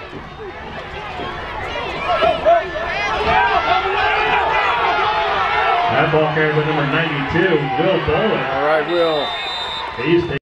That ball carried by number 92, Will Bowling. All right, Will. He's